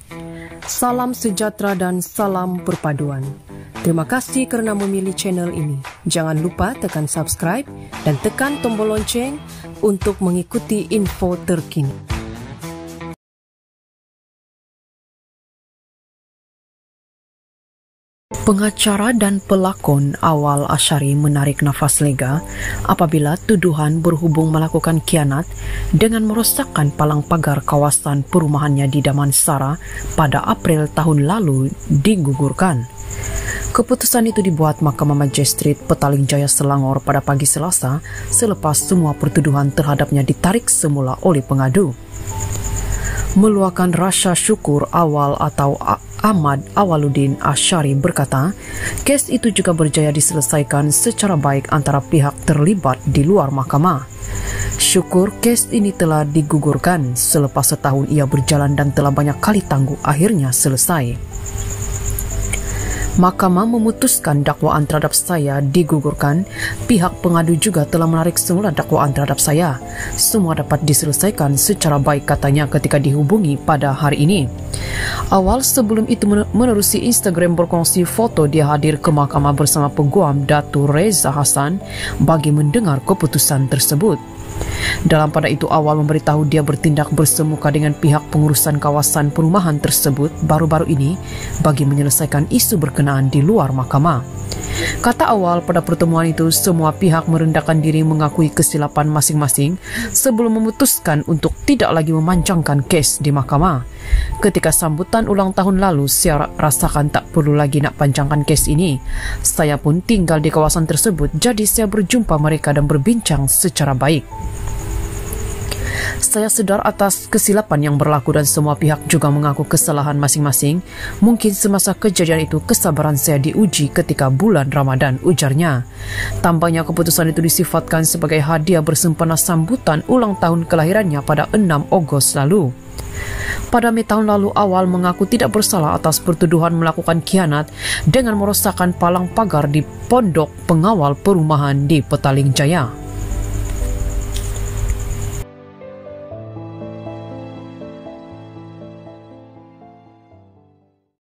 Salam sejahtera dan salam perpaduan. Terima kasih kerana memilih channel ini. Jangan lupa tekan subscribe dan tekan tombol lonceng untuk mengikuti info terkini. Pengacara dan pelakon Awal Asyari menarik nafas lega apabila tuduhan berhubung melakukan khianat dengan merosakkan palang pagar kawasan perumahannya di Damansara pada April tahun lalu digugurkan. Keputusan itu dibuat Mahkamah Magistrat Petaling Jaya Selangor pada pagi Selasa selepas semua pertuduhan terhadapnya ditarik semula oleh pengadu. Meluahkan rasa syukur Awal atau Ahmad Awaluddin Asyari berkata, kes itu juga berjaya diselesaikan secara baik antara pihak terlibat di luar mahkamah. Syukur kes ini telah digugurkan selepas setahun ia berjalan dan telah banyak kali tangguh akhirnya selesai. Mahkamah memutuskan dakwaan terhadap saya digugurkan. Pihak pengadu juga telah menarik semula dakwaan terhadap saya. Semua dapat diselesaikan secara baik, katanya ketika dihubungi pada hari ini. Awal sebelum itu menerusi Instagram berkongsi foto dia hadir ke mahkamah bersama Peguam Datuk Reza Hassan bagi mendengar keputusan tersebut. Dalam pada itu Awal memberitahu dia bertindak bersemuka dengan pihak pengurusan kawasan perumahan tersebut baru-baru ini bagi menyelesaikan isu berkenaan di luar mahkamah. Kata Awal, pada pertemuan itu semua pihak merendahkan diri mengakui kesilapan masing-masing sebelum memutuskan untuk tidak lagi memanjangkan kes di mahkamah. Ketika sambutan ulang tahun lalu, saya rasakan tak perlu lagi nak panjangkan kes ini. Saya pun tinggal di kawasan tersebut, jadi saya berjumpa mereka dan berbincang secara baik. Saya sedar atas kesilapan yang berlaku dan semua pihak juga mengaku kesalahan masing-masing. Mungkin semasa kejadian itu kesabaran saya diuji ketika bulan Ramadan, ujarnya. Tambahnya keputusan itu disifatkan sebagai hadiah bersempena sambutan ulang tahun kelahirannya pada 6 Ogos lalu. Pada Mei tahun lalu Awal mengaku tidak bersalah atas pertuduhan melakukan khianat dengan merosakkan palang pagar di pondok pengawal perumahan di Petaling Jaya.